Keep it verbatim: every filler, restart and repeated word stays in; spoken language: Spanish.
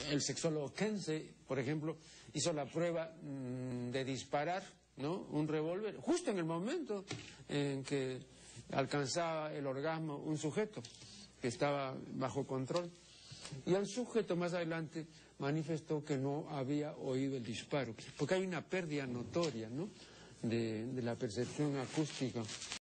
el sexólogo Kense, por ejemplo, hizo la prueba mmm, de disparar, ¿no?, un revólver justo en el momento en que alcanzaba el orgasmo un sujeto que estaba bajo control. Y el sujeto más adelante manifestó que no había oído el disparo, porque hay una pérdida notoria, ¿no?, de, de la percepción acústica.